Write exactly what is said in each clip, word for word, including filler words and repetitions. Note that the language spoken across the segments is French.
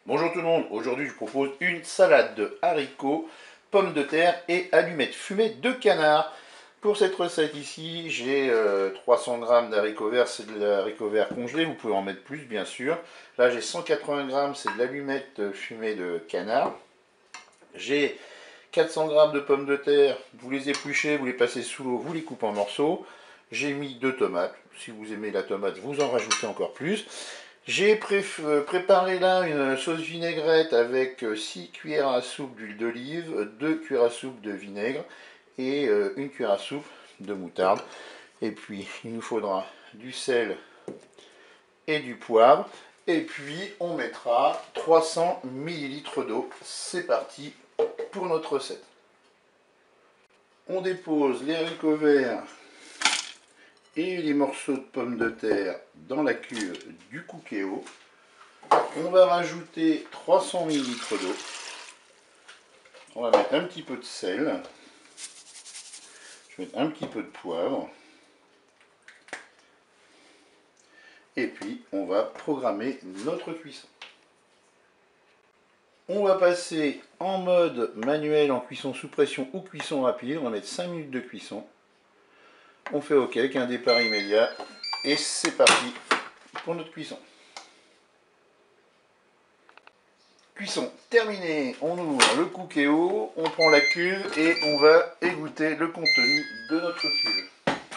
Bonjour tout le monde, aujourd'hui je vous propose une salade de haricots, pommes de terre et allumettes fumées de canard. Pour cette recette ici, j'ai euh, trois cents grammes d'haricots verts, c'est de l'haricot vert congelé, vous pouvez en mettre plus bien sûr. Là j'ai cent quatre-vingts grammes, c'est de l'allumette fumée de canard. J'ai quatre cents grammes de pommes de terre, vous les épluchez, vous les passez sous l'eau, vous les coupez en morceaux. J'ai mis deux tomates, si vous aimez la tomate, vous en rajoutez encore plus. J'ai pré préparé là une sauce vinaigrette avec six cuillères à soupe d'huile d'olive, deux cuillères à soupe de vinaigre et une cuillère à soupe de moutarde. Et puis il nous faudra du sel et du poivre. Et puis on mettra trois cents millilitres d'eau. C'est parti pour notre recette. On dépose les haricots verts et les morceaux de pommes de terre dans la cuve du Cookéo. On va rajouter trois cents millilitres d'eau. On va mettre un petit peu de sel. Je vais mettre un petit peu de poivre. Et puis on va programmer notre cuisson. On va passer en mode manuel, en cuisson sous pression ou cuisson rapide. On va mettre cinq minutes de cuisson. On fait OK avec un départ immédiat. Et c'est parti pour notre cuisson. Cuisson terminée, on ouvre le Cookéo, on prend la cuve et on va égoutter le contenu de notre cuve.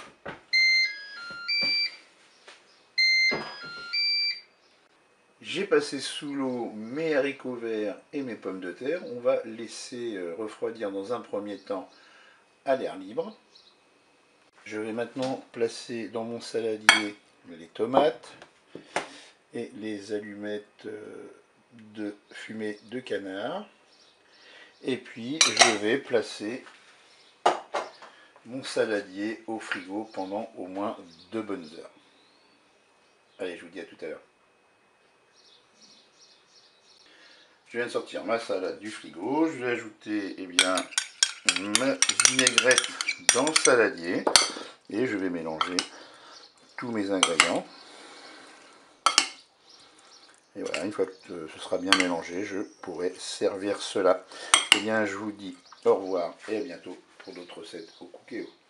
J'ai passé sous l'eau mes haricots verts et mes pommes de terre. On va laisser refroidir dans un premier temps à l'air libre. Je vais maintenant placer dans mon saladier les tomates et les allumettes de fumée de canard. Et puis je vais placer mon saladier au frigo pendant au moins deux bonnes heures. Allez, je vous dis à tout à l'heure. Je viens de sortir ma salade du frigo. Je vais ajouter eh bien, ma vinaigrette dans le saladier. Et je vais mélanger tous mes ingrédients. Et voilà, une fois que ce sera bien mélangé, je pourrai servir cela. Eh bien, je vous dis au revoir et à bientôt pour d'autres recettes au Cookéo.